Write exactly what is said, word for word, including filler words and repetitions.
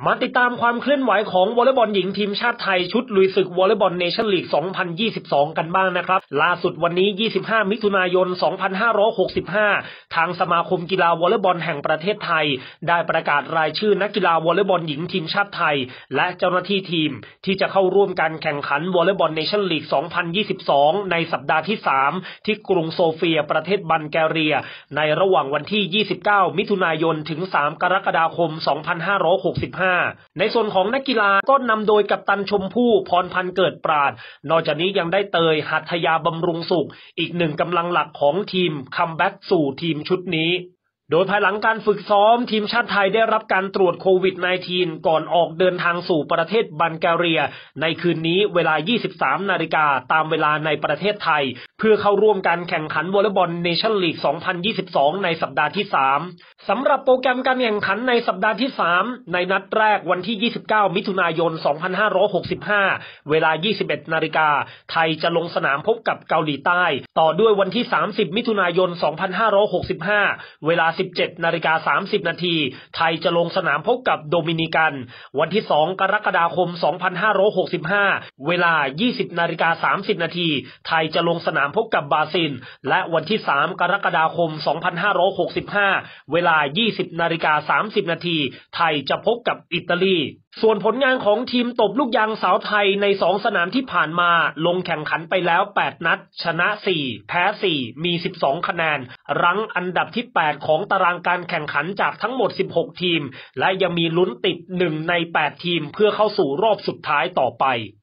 มาติดตามความเคลื่อนไหวของวอลเลย์บอลหญิงทีมชาติไทยชุดลุยศึกวอลเลย์บอลเนชั่นลีก สองพันยี่สิบสอง กันบ้างนะครับล่าสุดวันนี้ ยี่สิบห้า มิถุนายน สองพันห้าร้อยหกสิบห้า ทางสมาคมกีฬาวอลเลย์บอลแห่งประเทศไทยได้ประกาศรายชื่อนักกีฬาวอลเลย์บอลหญิงทีมชาติไทยและเจ้าหน้าที่ทีมที่จะเข้าร่วมการแข่งขันวอลเลย์บอลเนชั่นลีก สองพันยี่สิบสอง ในสัปดาห์ที่ สาม ที่กรุงโซเฟียประเทศบัลแกเรียในระหว่างวันที่ ยี่สิบเก้า มิถุนายน ถึง สาม กรกฎาคม สองพันห้าร้อยหกสิบห้า ในส่วนของนักกีฬาก็นำโดยกัปตันชมพู่พรพันธ์เกิดปราดนอกจากนี้ยังได้เตยหัตถยาบำรุงสุขอีกหนึ่งกำลังหลักของทีมคัมแบ็กสู่ทีมชุดนี้โดยภายหลังการฝึกซ้อมทีมชาติไทยได้รับการตรวจโควิด สิบเก้า ก่อนออกเดินทางสู่ประเทศบัลแกเรียในคืนนี้เวลา ยี่สิบสาม นาฬิกาตามเวลาในประเทศไทยเพื่อเข้าร่วมการแข่งขันวอลเลย์บอลเนชั่นลีก สองพันยี่สิบสอง ในสัปดาห์ที่ สาม สำหรับโปรแกรมการแข่งขันในสัปดาห์ที่ สาม ในนัดแรกวันที่ ยี่สิบเก้า มิถุนายน สองพันห้าร้อยหกสิบห้า เวลา ยี่สิบเอ็ด นาฬิกาไทยจะลงสนามพบกับเกาหลีใต้ต่อด้วยวันที่ สามสิบ มิถุนายน สองพันห้าร้อยหกสิบห้า เวลา สิบเจ็ด นาฬิกาสามสิบ นาทีไทยจะลงสนามพบกับโดมินิกันวันที่ สอง กรกฎาคม สองพันห้าร้อยหกสิบห้า เวลา ยี่สิบ นาฬิกาสามสิบ นาทีไทยจะลงสนามพบกับบราซิลและวันที่ สาม กรกฎาคม สองพันห้าร้อยหกสิบห้า เวลา ยี่สิบ นาฬิกาสามสิบ นาทีไทยจะพบกับอิตาลีส่วนผลงานของทีมตบลูกยางสาวไทยในสองสนามที่ผ่านมาลงแข่งขันไปแล้วแปดนัดชนะสี่แพ้สี่มีสิบสองคะแนนรั้งอันดับที่แปดของตารางการแข่งขันจากทั้งหมดสิบหกทีมและยังมีลุ้นติดหนึ่งในแปดทีมเพื่อเข้าสู่รอบสุดท้ายต่อไป